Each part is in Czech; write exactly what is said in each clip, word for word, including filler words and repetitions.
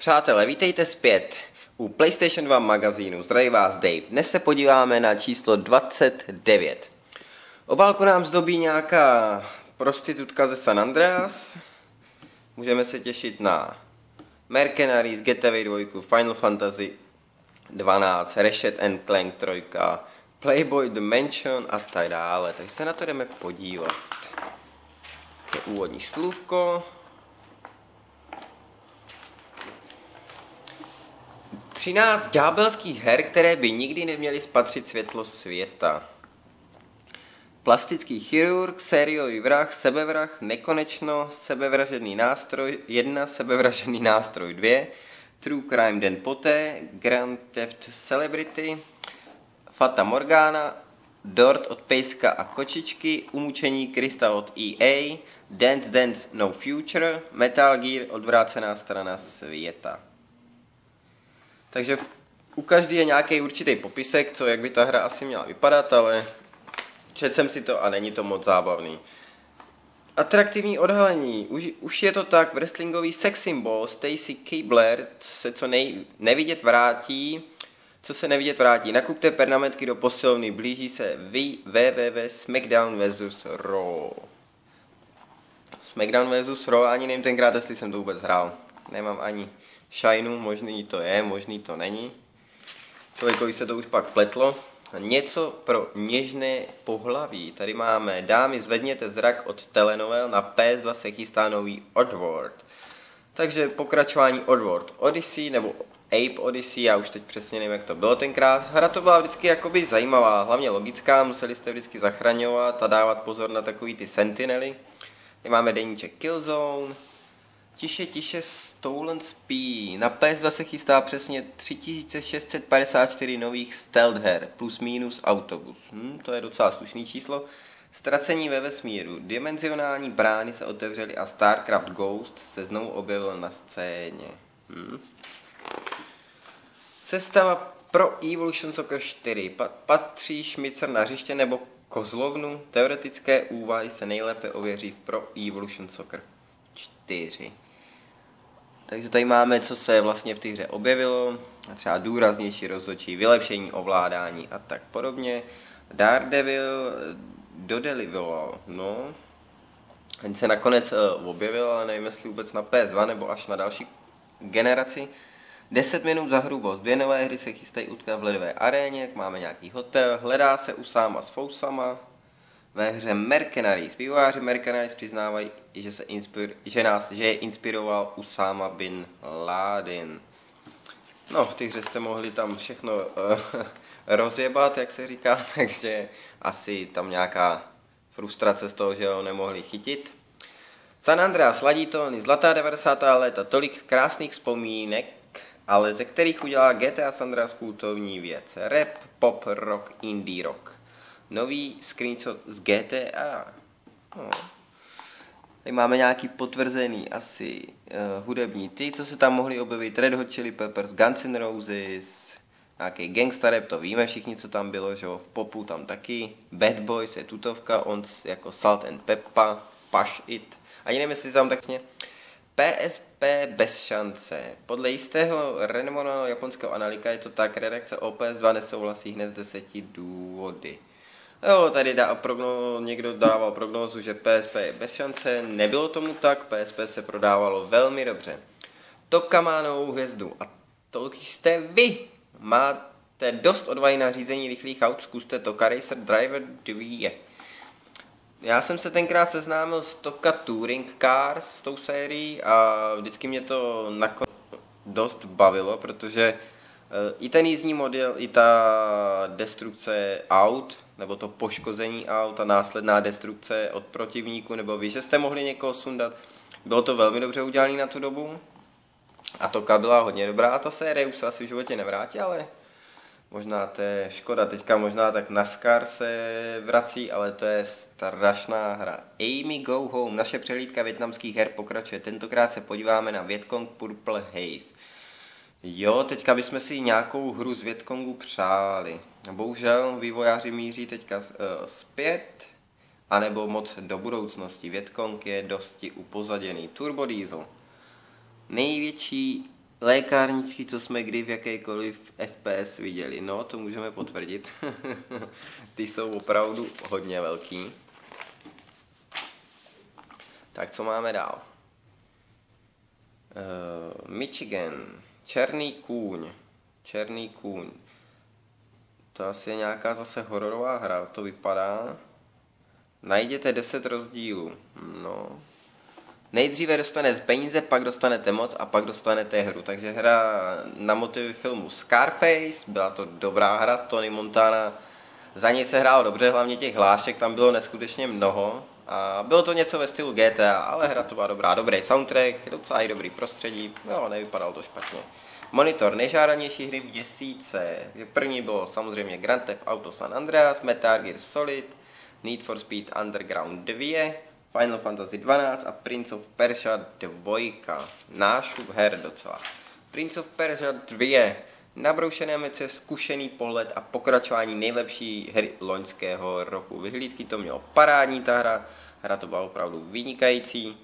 Přátelé, vítejte zpět u PlayStation dva magazínu. Zdraví vás Dave. Dnes se podíváme na číslo dvacet devět. Obálku nám zdobí nějaká prostitutka ze San Andreas. Můžeme se těšit na Mercenaries, Getaway dva, Final Fantasy dvanáct, Ratchet and Clank tři, Playboy The Mansion a tak dále. Takže se na to jdeme podívat. Je úvodní slůvko. třináct ďábelských her, které by nikdy neměly spatřit světlo světa. Plastický chirurg, sériový vrah, sebevrah, nekonečno, sebevražedný nástroj jedna, sebevražedný nástroj dvě, True Crime den poté, Grand Theft Celebrity, Fata Morgana, Dort od Pejska a kočičky, Umučení Krista od E A, Dance Dance No Future, Metal Gear odvrácená strana světa. Takže u každý je nějaký určitý popisek, co jak by ta hra asi měla vypadat, ale četl jsem si to a není to moc zábavný. Atraktivní odhalení. Už, už je to tak, wrestlingový sex symbol Stacy Keibler se co nej, nevidět vrátí, co se nevidět vrátí. Nakupte pernamentky do posilovny, blíží se w w w SmackDown versus. Raw. SmackDown versus. Raw, ani nevím tenkrát, jestli jsem to vůbec hrál. Nemám ani šajnu, možný to je, možný to není. Člověkovi se to už pak pletlo. Něco pro něžné pohlaví. Tady máme Dámy, zvedněte zrak od telenovel, na P S dva se chystá nový Oddworld. Takže pokračování Oddworld Odyssey nebo Ape Odyssey, já už teď přesně nevím, jak to bylo tenkrát. Hra to byla vždycky jakoby zajímavá, hlavně logická, museli jste vždycky zachraňovat a dávat pozor na takový ty sentinely. Tady máme deníček Killzone. Tiše, tiše, Stolen Spy. Na P S dva se chystá přesně tři tisíce šest set padesát čtyři nových stealth her, plus minus autobus. Hm, to je docela slušný číslo. Ztracení ve vesmíru. Dimenzionální brány se otevřely a StarCraft Ghost se znovu objevil na scéně. Hm. Sestava pro Evolution Soccer čtyři. Patří Šmicer na hřiště nebo kozlovnu? Teoretické úvahy se nejlépe ověří v Pro Evolution Soccer čtyři. Takže tady máme, co se vlastně v té hře objevilo, třeba důraznější rozhodčí, vylepšení ovládání a tak podobně. Daredevil dodelivoval, no, ten se nakonec uh, objevil, ale nevím, jestli vůbec na P S dva nebo až na další generaci. deset minut za hrubost, dvě nové hry se chystají utkat v ledové aréně, máme nějaký hotel, hledá se Usáma s Fousama. Ve hře Mercenaries. Vývojáři Mercenaries přiznávají, že, se inspir, že, nás, že je inspiroval Usáma bin Laden. No, v té hře jste mohli tam všechno uh, rozjebat, jak se říká, takže asi tam nějaká frustrace z toho, že ho nemohli chytit. San Andreas, ladí tóny, zlatá devadesátá léta, tolik krásných vzpomínek, ale ze kterých udělá G T A San Andreas kultovní věc. Rap, pop, rock, indie rock. Nový screenshot z G T A. No. Tady máme nějaký potvrzený asi uh, hudební ty, co se tam mohli objevit. Red Hot Chili Peppers, Guns N' Roses, nějaký gangsta rap, to víme všichni, co tam bylo, že jo, v popu tam taky. Bad Boys je tutovka, on jako Salt and Peppa, Push It. Ani nevím, jestli tam tak sně. P S P bez šance. Podle jistého renomovaného japonského analytika je to tak, redakce o P S dva nesouhlasí hned z deseti důvody. Jo, tady dá progno, někdo dával prognózu, že P S P je bez šance, nebylo tomu tak, P S P se prodávalo velmi dobře. Topka má novou hvězdu a to jste vy. Máte dost odvahy na řízení rychlých aut, zkuste Toka Racer Driver dva. Já jsem se tenkrát seznámil s Topka Touring Cars, s tou sérií a vždycky mě to nakonec dost bavilo, protože i ten jízdní model, i ta destrukce aut, nebo to poškození aut a následná destrukce od protivníku, nebo vy, že jste mohli někoho sundat, bylo to velmi dobře udělané na tu dobu. A Toka byla hodně dobrá a ta série už se asi v životě nevrátí, ale možná to je škoda. Teďka možná tak NASCAR se vrací, ale to je strašná hra. Amy Go Home, naše přehlídka vietnamských her pokračuje. Tentokrát se podíváme na Vietcong Purple Haze. Jo, teďka bychom si nějakou hru z Vietcongu přáli. Bohužel vývojáři míří teďka uh, zpět, anebo moc do budoucnosti. Vietcong je dosti upozaděný. Turbo Diesel. Největší lékárnický, co jsme kdy v jakékoliv F P S viděli. No, to můžeme potvrdit. Ty jsou opravdu hodně velký. Tak co máme dál? Uh, Michigan. Černý kůň. Černý kůň. To asi je nějaká zase hororová hra, to vypadá. Najděte deset rozdílů. No. Nejdříve dostanete peníze, pak dostanete moc a pak dostanete hru. Takže hra na motivy filmu Scarface, byla to dobrá hra, Tony Montana. Za něj se hrálo dobře, hlavně těch hlášek tam bylo neskutečně mnoho. A bylo to něco ve stylu G T A, ale hra to byla dobrá. Dobrý soundtrack, docela i dobrý prostředí, jo, nevypadalo to špatně. Monitor nejžádanější hry měsíce. První bylo samozřejmě Grand Theft Auto San Andreas, Metal Gear Solid, Need for Speed Underground dva, Final Fantasy dvanáct a Prince of Persia dva. Nášup her docela. Prince of Persia dva. Nabroušené mece, zkušený pohled a pokračování nejlepší hry loňského roku. Vyhlídky to mělo parádní ta hra. Hra to byla opravdu vynikající.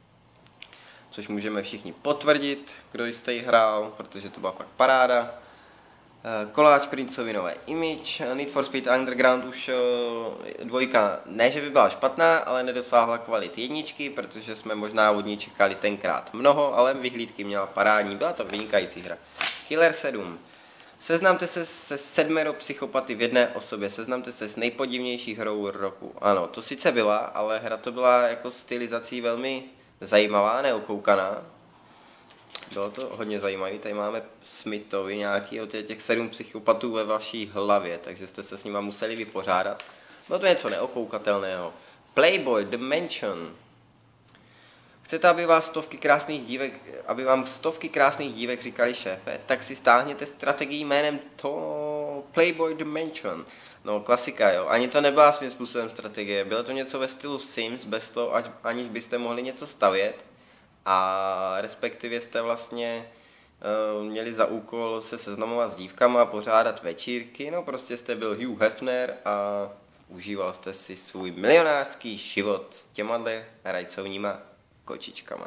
Což můžeme všichni potvrdit, kdo jste ji hrál, protože to byla fakt paráda. Koláč Princovi nové image, Need for Speed Underground už dvojka, ne že by byla špatná, ale nedosáhla kvality jedničky, protože jsme možná od ní čekali tenkrát mnoho, ale vyhlídky měla parádní, byla to vynikající hra. Killer sedm. Seznamte se se sedmero psychopaty v jedné osobě, seznamte se s nejpodivnější hrou roku. Ano, to sice byla, ale hra to byla jako stylizací velmi zajímavá, neokoukaná. Bylo to hodně zajímavé, tady máme Smithovi nějaký od těch sedm psychopatů ve vaší hlavě, takže jste se s nima museli vypořádat. Bylo to něco neokoukatelného. Playboy The Mansion. Chcete, aby, vás stovky krásných dívek, aby vám stovky krásných dívek říkali šéfe, tak si stáhněte strategii jménem to Playboy The Mansion. No, klasika, jo. Ani to nebyla svým způsobem strategie. Bylo to něco ve stylu Sims, bez toho, aniž byste mohli něco stavět. A respektive jste vlastně uh, měli za úkol se seznamovat s dívkama, pořádat večírky, no prostě jste byl Hugh Hefner a užíval jste si svůj milionářský život s těmahle rajcovníma kočičkama.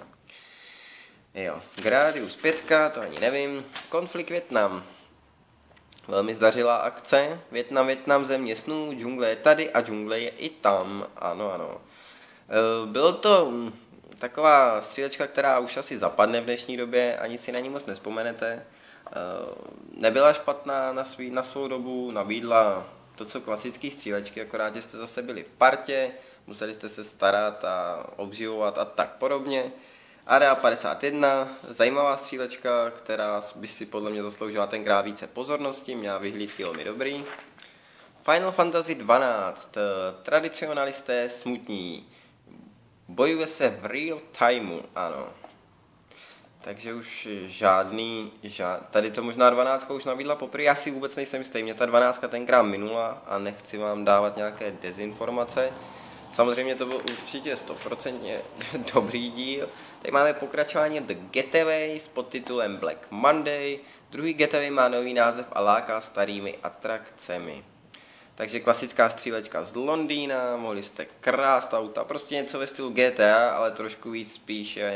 Jo, Gradius pět, to ani nevím. Konflikt Vietnam. Velmi zdařilá akce. Vietnam, Vietnam, země snů, džungle je tady a džungle je i tam. Ano, ano. Uh, bylo to taková střílečka, která už asi zapadne v dnešní době, ani si na ní moc nespomenete. Nebyla špatná na, svý, na svou dobu, nabídla to, co klasický střílečky, akorát, že jste zase byli v partě, museli jste se starat a obživovat a tak podobně. Area padesát jedna, zajímavá střílečka, která by si podle mě zasloužila tenkrát více pozornosti, měla vyhlídky velmi dobrý. Final Fantasy dvanáct, tradicionalisté smutní. Bojuje se v real timeu, ano. Takže už žádný, žád... tady to možná dvanáctka už nabídla poprvé, já si vůbec nejsem jistý, mě ta dvanáctka tenkrát minula a nechci vám dávat nějaké dezinformace. Samozřejmě to byl určitě stoprocentně dobrý díl. Tady máme pokračování The Getaway s podtitulem Black Monday. Druhý Getaway má nový název a láká starými atrakcemi. Takže klasická střílečka z Londýna, mohli jste krást auta, prostě něco ve stylu G T A, ale trošku víc spíše,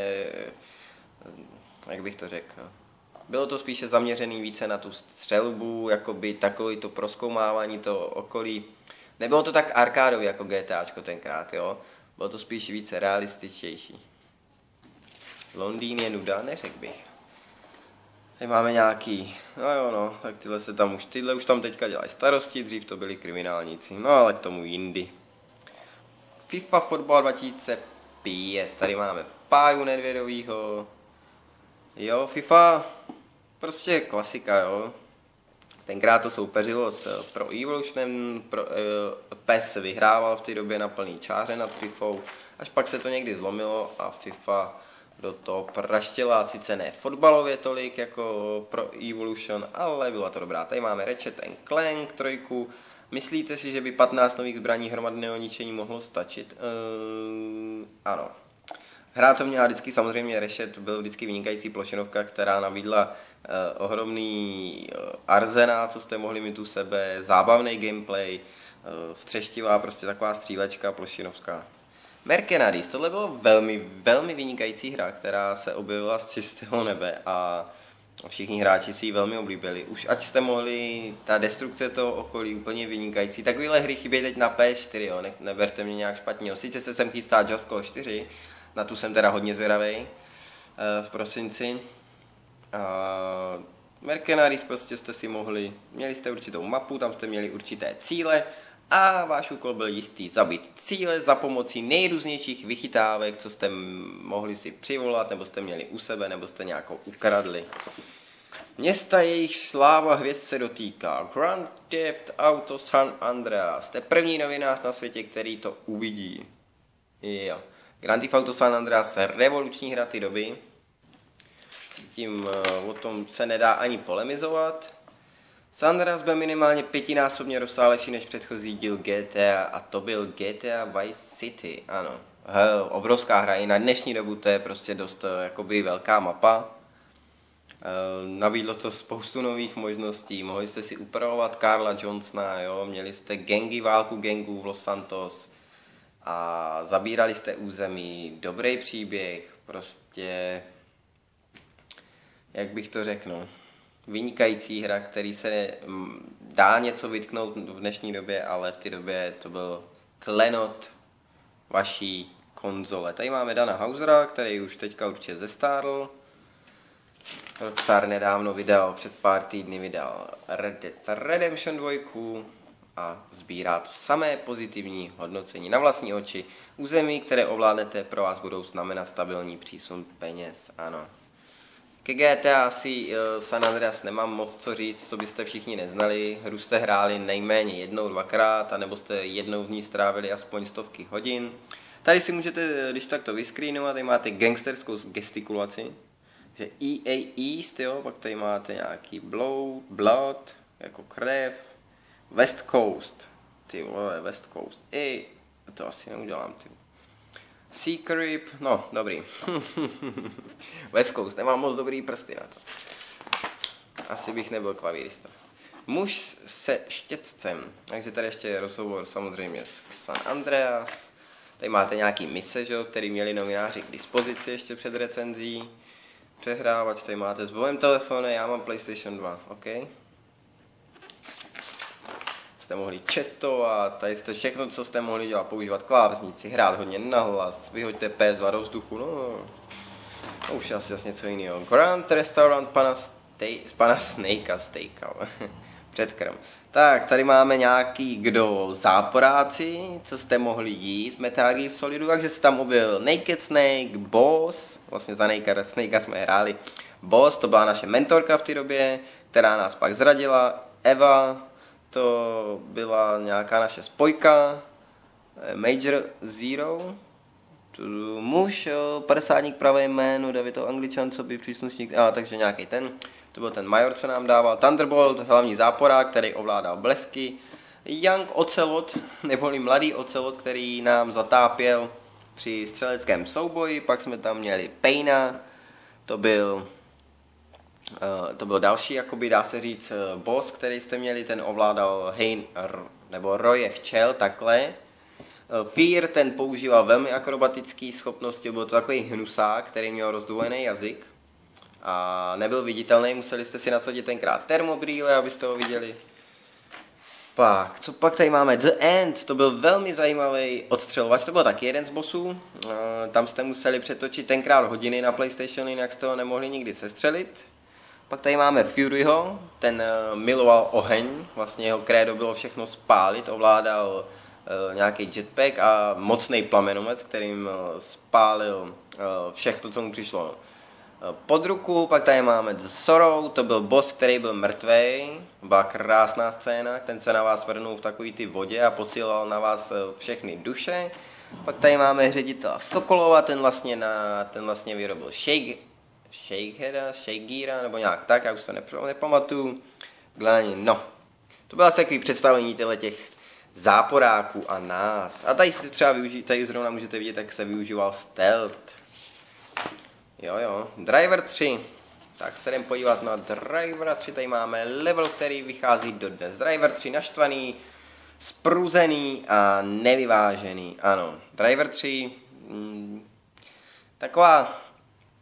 jak bych to řekl, bylo to spíše zaměřený více na tu střelbu, jakoby takový to prozkoumávání toho okolí. Nebylo to tak arkádový jako GTAčko tenkrát, jo, bylo to spíš více realističtější. Londýn je nuda, neřekl bych. Tady máme nějaký, no jo no, tak tyhle se tam už, tyhle už tam teďka dělají starosti, dřív to byli kriminálníci, no ale k tomu jindy. FIFA Fotbal dva tisíce pět, tady máme Páju Nedvědovýho, jo, FIFA, prostě klasika, jo. Tenkrát to soupeřilo s Pro Evolutionem, pro, eh, P E S vyhrával v té době na plný čáře nad FIFou, až pak se to někdy zlomilo a FIFA do toho praštěla, sice ne fotbalově tolik jako Pro Evolution, ale byla to dobrá. Tady máme Ratchet and Clank trojku. Myslíte si, že by patnáct nových zbraní hromadného ničení mohlo stačit? Ehm, ano. Hra to měla vždycky, samozřejmě Ratchet byl vždycky vynikající plošinovka, která nabídla eh, ohromný eh, arzenál, co jste mohli mít u sebe, zábavný gameplay, eh, střeštivá, prostě taková střílečka plošinovská. Mercenaries, tohle bylo velmi, velmi vynikající hra, která se objevila z čistého nebe a Všichni hráči si ji velmi oblíbili. Už ať jste mohli, ta destrukce toho okolí úplně vynikající. Takovéhle hry chybí teď na P čtyři, jo, ne, neberte mě nějak špatně. Sice se sem chystá Just Cause čtyři, na tu jsem teda hodně zvědavej v prosinci. Uh, Mercenaries prostě jste si mohli, měli jste určitou mapu, tam jste měli určité cíle a váš úkol byl jistý, zabít cíle za pomocí nejrůznějších vychytávek, co jste mohli si přivolat, nebo jste měli u sebe, nebo jste nějakou ukradli. Města, jejich sláva hvězd se dotýká. Grand Theft Auto San Andreas. Jste první novinář na světě, který to uvidí. Jo. Grand Theft Auto San Andreas je revoluční hra ty doby. S tím uh, o tom se nedá ani polemizovat. San Andreas byl minimálně pětinásobně rozsálejší než předchozí díl G T A a to byl G T A Vice City, ano. Hell, obrovská hra, i na dnešní dobu to je prostě dost jakoby velká mapa. Uh, nabídlo to spoustu nových možností, mohli jste si upravovat Karla Johnsona, jo? Měli jste gangy, válku gangů v Los Santos a zabírali jste území, dobrý příběh, prostě... Jak bych to řekl, vynikající hra, který se dá něco vytknout v dnešní době, ale v té době to byl klenot vaší konzole. Tady máme Dana Hausera, který už teďka určitě zestárl. Rockstar nedávno vydal, před pár týdny vydal Red Dead Redemption dva a sbírá to samé pozitivní hodnocení na vlastní oči. Území, které ovládnete, pro vás budou znamenat stabilní přísun peněz, ano. Ke G T A asi uh, San Andreas nemám moc co říct, co byste všichni neznali. Hru jste hráli nejméně jednou, dvakrát, anebo jste jednou v ní strávili aspoň stovky hodin. Tady si můžete, když tak to vyscreenovat, tady máte gangsterskou gestikulaci. Takže E A East, jo, pak tady máte nějaký blood, blood, jako krev. West Coast, ty vole, West Coast. I, to asi neudělám, ty. Sea Creep, no, dobrý. West Coast, nemám moc dobrý prsty na to. Asi bych nebyl klavírista. Muž se štětcem. Takže tady ještě je rozhovor samozřejmě s San Andreas. Tady máte nějaký mise, že, který měli novináři k dispozici ještě před recenzí. Přehrávač, tady máte s bovým telefonem, já mám PlayStation dva, OK? Jste mohli chatovat, tady jste všechno, co jste mohli dělat, používat klávesnici, hrát hodně nahlas, vyhoďte P S dva do vzduchu, no, no už asi asi něco jiného. Grand Restaurant pana, Stej, pana Snakea, Steaka, předkrm. Tak, tady máme nějaký, kdo záporáci, co jste mohli jíst, Metal Gear Solidu, takže se tam objevil Naked Snake, Boss, vlastně za Naked Snakea jsme hráli. Boss, to byla naše mentorka v té době, která nás pak zradila, Eva, to byla nějaká naše spojka, Major Zero, muž, padesátník, pravé jméno, David Angličan, co by příslušník, a takže nějaký ten, to byl ten major, co nám dával, Thunderbolt, hlavní záporák, který ovládal blesky, Young Ocelot, neboli mladý Ocelot, který nám zatápěl při střeleckém souboji, pak jsme tam měli Paina, to byl... Uh, to byl další, jakoby dá se říct, uh, boss, který jste měli, ten ovládal Hein, r, nebo roje včel, takhle. Uh, Fear, ten používal velmi akrobatické schopnosti, byl to takový hnusák, který měl rozdvojený jazyk a nebyl viditelný, museli jste si nasadit tenkrát termobrýle, abyste ho viděli. Pak, co pak tady máme? The End, to byl velmi zajímavý odstřelovač, to byl taky jeden z bossů, uh, tam jste museli přetočit tenkrát hodiny na PlayStation, jinak jste ho nemohli nikdy sestřelit. Pak tady máme Furyho, ten uh, miloval oheň, vlastně jeho krédo bylo všechno spálit, ovládal uh, nějaký jetpack a mocný plamenomet, kterým uh, spálil uh, všechno, co mu přišlo uh, pod ruku. Pak tady máme The Sorrow, to byl boss, který byl mrtvej, byla krásná scéna, ten se na vás vrnul v takový ty vodě a posílal na vás uh, všechny duše. Pak tady máme ředitela Sokolova, ten vlastně, na, ten vlastně vyrobil Shake, Shakeheada, Shakegeara, nebo nějak tak, já už to nepr- nepamatuju. Gláni, no. To bylo asi takový představení těch záporáků a nás. A tady si třeba využít, tady zrovna můžete vidět, jak se využíval stealth. Jo, jo. Driver tři. Tak se jdem podívat na Driver tři. Tady máme level, který vychází do dnes. Driver tři naštvaný, spruzený a nevyvážený. Ano. Driver tři. Mm, taková...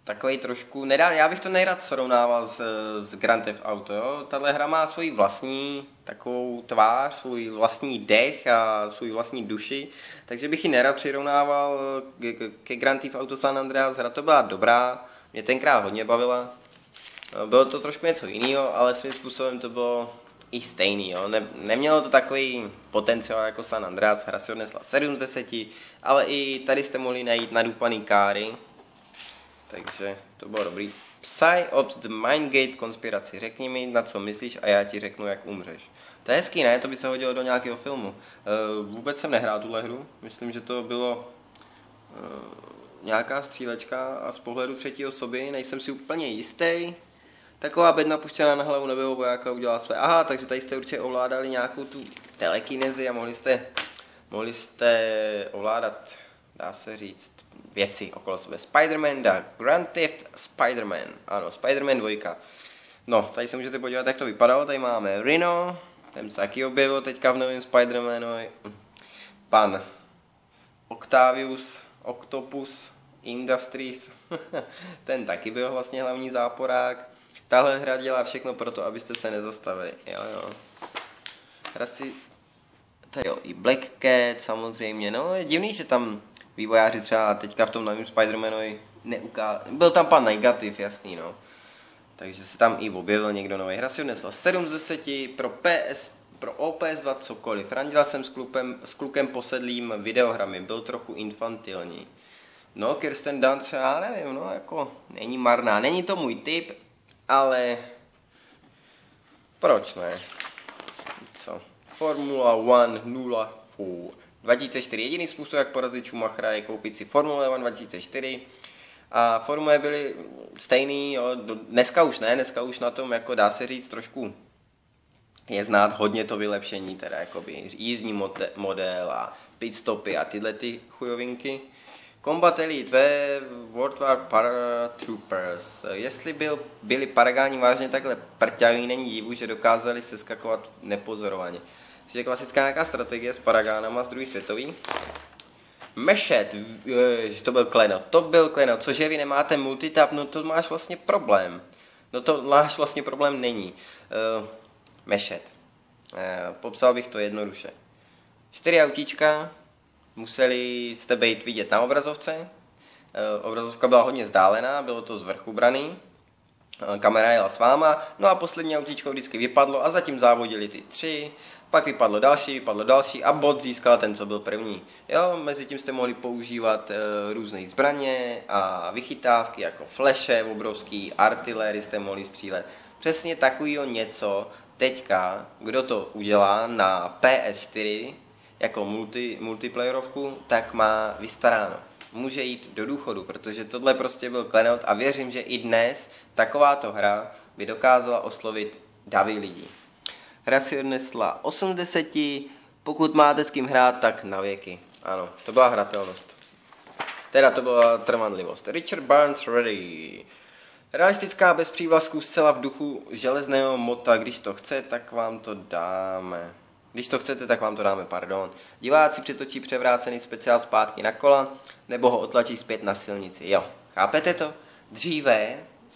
takový trošku, nedá, já bych to nejrad srovnával s, s Grand Theft Auto, jo. Tahle hra má svoji vlastní takovou tvář, svůj vlastní dech a svůj vlastní duši, takže bych ji nerad přirovnával ke, ke Grand Theft Auto San Andreas. Hra to byla dobrá, mě tenkrát hodně bavila. Bylo to trošku něco jiného, ale svým způsobem to bylo i stejný, jo. Ne, nemělo to takový potenciál jako San Andreas, hra si odnesla sedm z deseti, ale i tady jste mohli najít nadupaný káry, takže to bylo dobrý. Psy-Ops The Mindgate konspiraci, řekni mi, na co myslíš a já ti řeknu, jak umřeš. To je hezký, ne? To by se hodilo do nějakého filmu. Uh, vůbec jsem nehrál tuhle hru, myslím, že to bylo uh, nějaká střílečka a z pohledu třetí osoby, nejsem si úplně jistý. Taková bedna puštěná na hlavu nebylo vojáka udělala své. Aha, takže tady jste určitě ovládali nějakou tu telekinezi a mohli jste, mohli jste ovládat, dá se říct, věci okolo sebe. Spider-Man, da, Grand Theft Spider-Man, ano, Spider-Man dva. No, tady se můžete podívat, jak to vypadalo, tady máme Rhino, ten se taky objevil teďka v novém Spider-Manovi, pan Octavius, Octopus Industries, ten taky byl vlastně hlavní záporák. Tahle hra dělá všechno pro to, abyste se nezastavili, jo, jo. Hra si, tady jo, i Black Cat samozřejmě, no, je divný, že tam vývojáři třeba teďka v tom novém Spider-Manovi neukázali, byl tam pan Negativ, jasný, no. Takže se tam i objevil někdo nový. Hra si odnesla sedm z deseti, pro P S, pro O P S dva cokoliv. Randila jsem s klukem, s klukem posedlým videohrami, byl trochu infantilní. No, Kirsten Dunst, já nevím, no, jako, není marná, není to můj typ, ale proč ne? Co? Formula jedna nula čtyři. dva tisíce čtyři. Jediný způsob, jak porazit Schumachera, je koupit si Formula jedna dva tisíce čtyři. A formule byly stejný, jo, dneska už ne, dneska už na tom, jako dá se říct, trošku je znát hodně to vylepšení, teda jakoby jízdní model a pitstopy a tyhle ty chujovinky. Combat Elite ve World War Paratroopers. Jestli byl, byli Paragáni vážně takhle prťaví, není divu, že dokázali seskakovat nepozorovaně. Je klasická nějaká strategie s Paragánama z druhé světové. Mešet, že to byl klenot, to byl klenot, cože vy nemáte multitap, no to máš vlastně problém. No to máš vlastně problém není. Uh, mešet. Uh, popsal bych to jednoduše. Čtyři autíčka, museli jste být vidět na obrazovce. Uh, obrazovka byla hodně vzdálená, bylo to z vrchu braný. Uh, kamera jela s váma, no a poslední autíčko vždycky vypadlo a zatím závodili ty tři. Pak vypadlo další, vypadlo další a bod získal ten, co byl první. Jo, mezi tím jste mohli používat e, různé zbraně a vychytávky jako fleše obrovský, artiléry jste mohli střílet. Přesně takovýho něco teďka, kdo to udělá na P S čtyři jako multi, multiplayerovku, tak má vystaráno. Může jít do důchodu, protože tohle prostě byl klenot a věřím, že i dnes takováto hra by dokázala oslovit davy lidí. Hra si odnesla osm z deseti, pokud máte s kým hrát, tak na věky. Ano, to byla hratelnost. Teda to byla trvanlivost. Richard Barnes Ready. Realistická bez přívlastků zcela v duchu železného mota, když to chce, tak vám to dáme. Když to chcete, tak vám to dáme, pardon. Diváci přetočí převrácený speciál zpátky na kola, nebo ho otlačí zpět na silnici. Jo, chápete to? Dříve,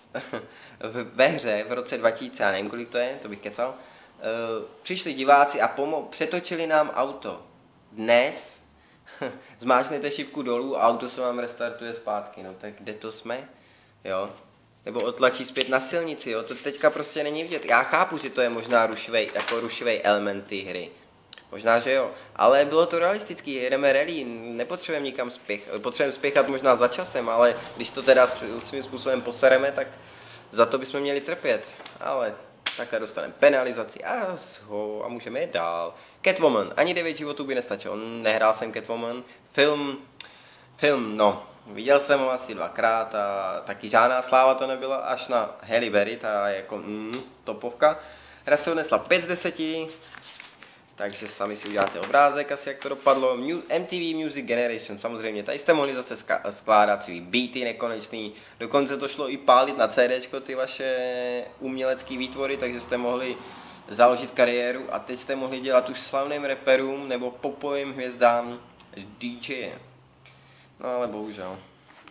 ve hře v roce dva tisíce, já nevím, kolik to je, to bych kecal, Uh, přišli diváci a pomo- přetočili nám auto. Dnes zmáčknete šipku dolů a auto se vám restartuje zpátky. No tak kde to jsme? Jo? Nebo otlačí zpět na silnici. Jo? To teďka prostě není vidět. Já chápu, že to je možná rušivej, jako rušivej element té hry. Možná, že jo. Ale bylo to realistický. Jedeme rally, nepotřebujeme nikam spěchat. Potřebujeme spěchat možná za časem, ale když to teda svým způsobem posereme, tak za to bychom měli trpět. Ale takhle dostaneme penalizaci a, a můžeme jít dál. Catwoman, ani devět životů by nestačilo, nehrál jsem Catwoman. Film, film, no, viděl jsem ho asi dvakrát a taky žádná sláva to nebyla, až na Halle Berry, ta jako mm, topovka. Hra se odnesla pět z deseti, takže sami si uděláte obrázek, asi jak to dopadlo. M T V Music Generation, samozřejmě, tady jste mohli zase skládat svý beaty nekonečný, dokonce to šlo i pálit na CDčko ty vaše umělecké výtvory, takže jste mohli založit kariéru a teď jste mohli dělat už slavným rapperům nebo popovým hvězdám D J. No ale bohužel.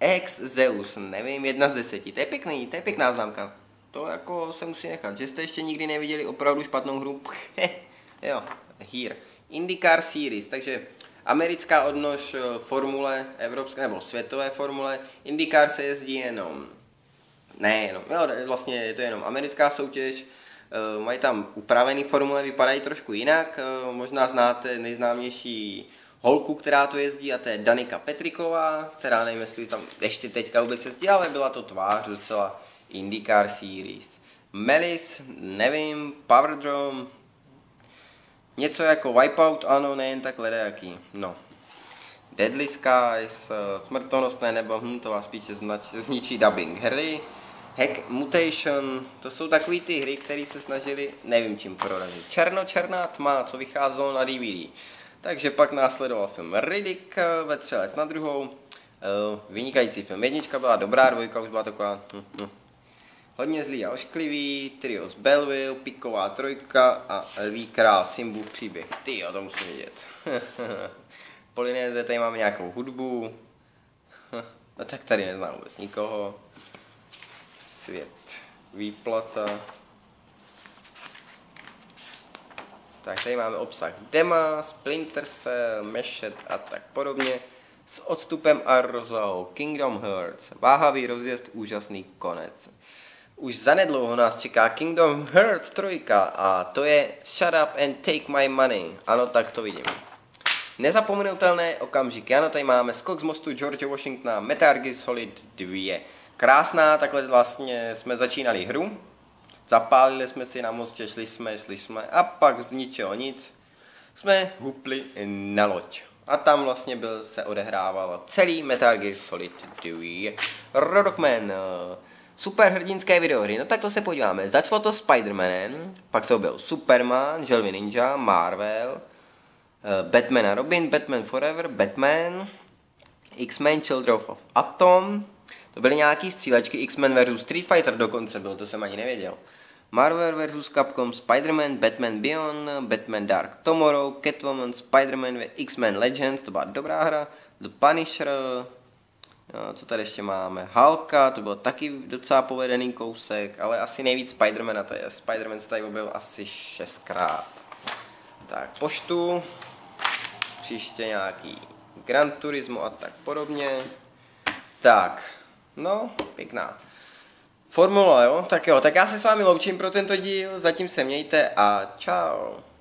Ex Zeus, nevím, jedna z deseti. To je pěkný, to je pěkná známka. To jako se musí nechat, že jste ještě nikdy neviděli opravdu špatnou hru. Jo, here. IndyCar Series, takže americká odnož formule, evropské nebo světové formule. IndyCar se jezdí jenom, ne jenom, jo, vlastně je to jenom americká soutěž. Mají tam upravený formule, vypadají trošku jinak. Možná znáte nejznámější holku, která to jezdí, a to je Danica Petriková, která nevím, jestli tam ještě teďka vůbec jezdí, ale byla to tvář docela IndyCar Series. Melis, nevím, Powerdrome, něco jako Wipeout, ano, nejen tak ledajaký, no. Deadly Skies, smrtonosné nebo, hm, to vás spíše zničí dubbing hry. Hack Mutation, to jsou takový ty hry, které se snažili, nevím čím prorazit. Černo-černá tma, co vycházelo na D V D. Takže pak následoval film Riddick, Vetřelec na druhou. Vynikající film. Jednička byla dobrá, dvojka už byla taková hm, hm. hodně zlý a ošklivý. Trio z Belleville, Piková trojka a Lví král, Simbův příběh. Tyjo, to musím vidět. Polynéze, tady máme nějakou hudbu. No tak tady neznám vůbec nikoho. Svět, výplata. Tak tady máme obsah dema, Splinter Cell, Meshed a tak podobně. S odstupem a rozvahou Kingdom Hearts. Váhavý rozjezd, úžasný konec. Už zanedlouho nás čeká Kingdom Hearts tři a to je Shut Up and Take My Money. Ano, tak to vidím. Nezapomenutelné okamžiky. Ano, tady máme skok z mostu George Washingtona, Metal Gear Solid dva. Krásná, takhle vlastně jsme začínali hru. Zapálili jsme si na mostě, šli jsme, šli jsme a pak z ničeho nic jsme hupli na loď. A tam vlastně byl, se odehrával celý Metal Gear Solid dva. Rodokman, superhrdinské videohry, no tak to se podíváme. Začalo to Spider-Manem, pak se objevil Superman, Želvy Ninja, Marvel, Batman a Robin, Batman Forever, Batman, X-Men Children of Atom, to byly nějaký střílečky, X-Men versus Street Fighter dokonce byl, to jsem ani nevěděl. Marvel versus Capcom, Spider-Man, Batman Beyond, Batman Dark Tomorrow, Catwoman, Spider-Man, X-Men Legends, to byla dobrá hra, The Punisher, jo, co tady ještě máme, Hulka, to byl taky docela povedený kousek, ale asi nejvíc Spider-Mana, to je, Spider-Man se tady objevil asi šestkrát. Tak, poštu, příště nějaký Gran Turismo a tak podobně. Tak, no, pěkná formula, jo? Tak jo, tak já se s vámi loučím pro tento díl, zatím se mějte a čau.